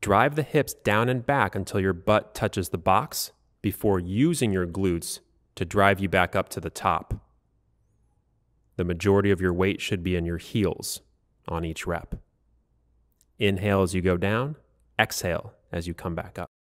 Drive the hips down and back until your butt touches the box before using your glutes to drive you back up to the top. The majority of your weight should be in your heels on each rep. Inhale as you go down, exhale as you come back up.